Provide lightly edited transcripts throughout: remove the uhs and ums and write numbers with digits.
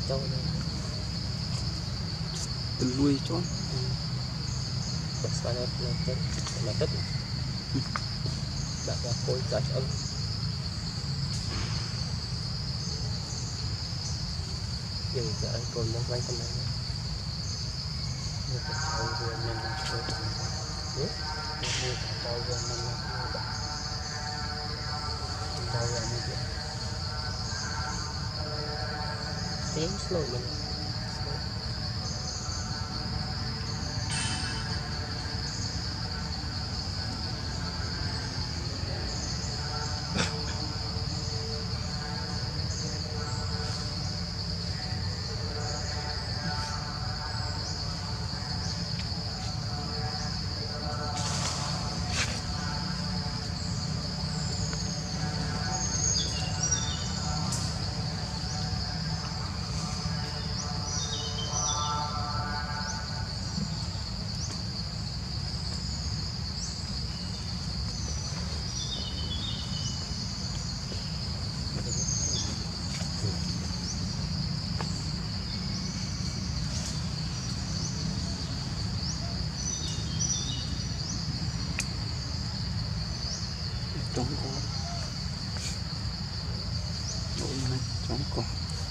châu từ lui chón bật vào đây là tất đặt vào khối cả âm dừng cả anh còn đang quay con này như cái châu vừa mình chơi biết như cái châu vừa mình châu vừa như vậy tiếng slow mình trống có mỗi này trống có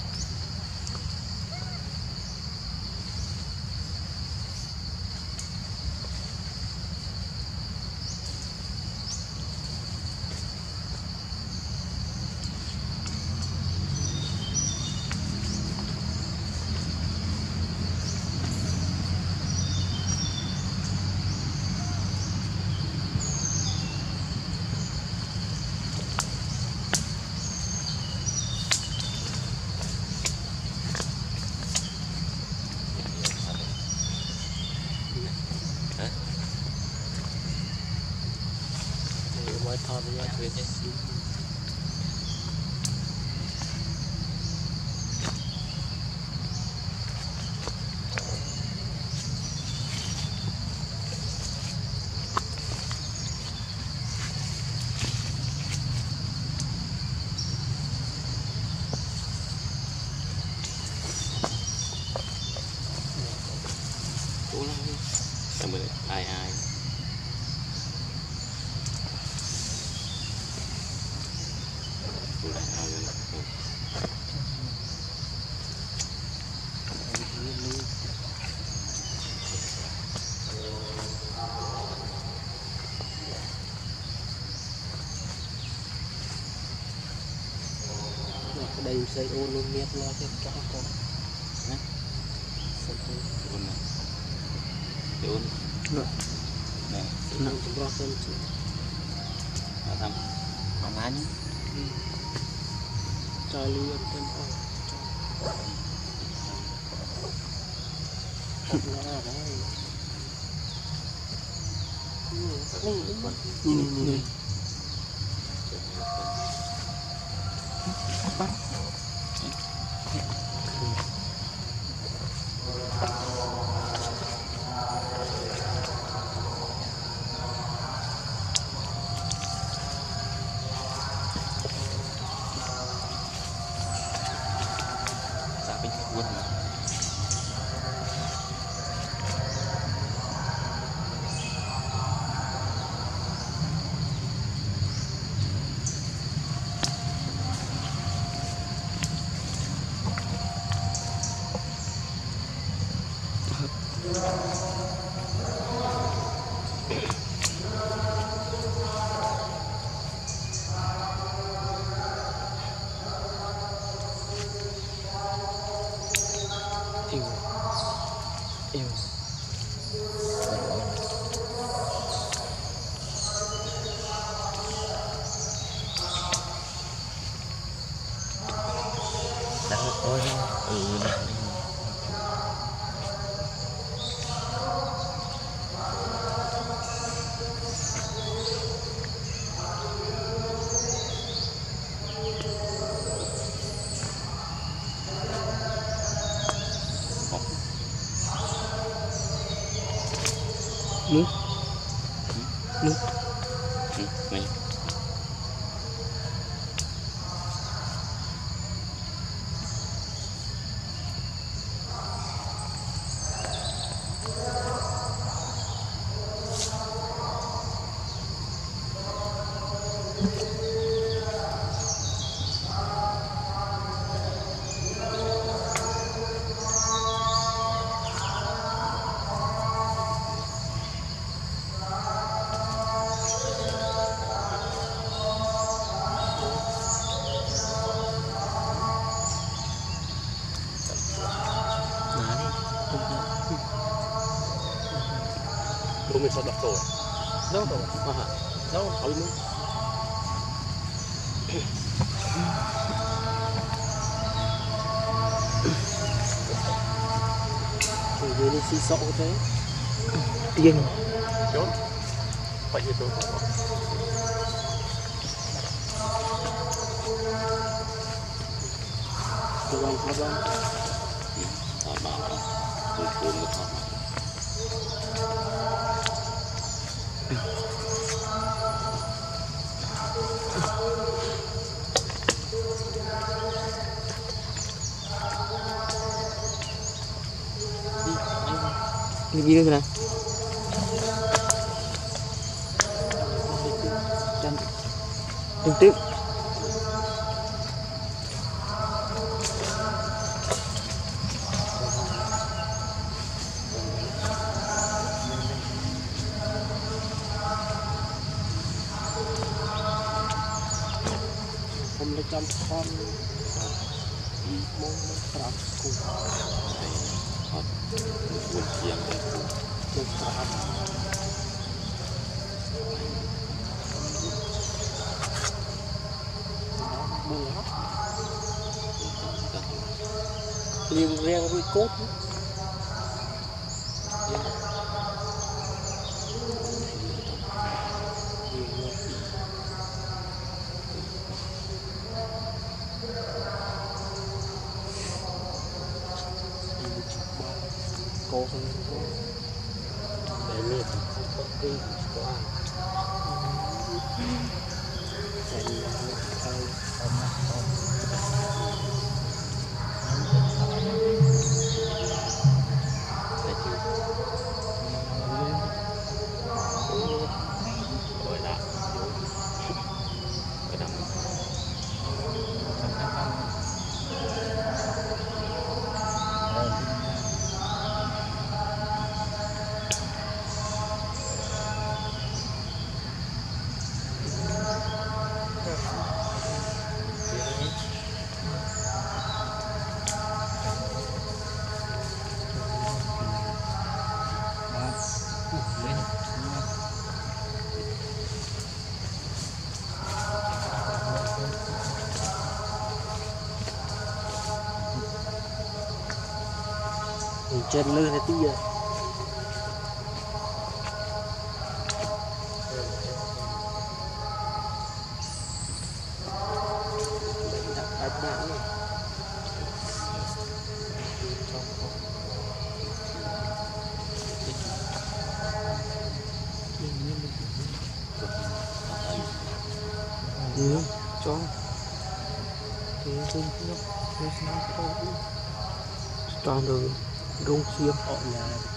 mới thò với nhau chuyện đấy cố lắm em mới ai đây xây ô luôn miết lo cho cho con nè xây ôn này để ôn nè nó cũng lo hơn chứ mà thăm còn lá nhé cho luôn tên con nó ở đây nhìn bắt sao bên quân yêu đã coi đã nước nước này cũng mình sao đọc rồi đâu rồi mà hả đâu hỏi luôn thì về đi xí sọ thế tiền chốt phải như tôi Thọ bảo tôi cuốn được thọ bảo đi đi nữa nè đừng tiếp hôm nay trăm con mong trap cùng học buồn chiang cùng trap buồn lắm liền riêng với cốt cô không để lên có cái có ăn sẽ đi trên lưng này tí giờ cho toàn rồi rung chiêm họ nhà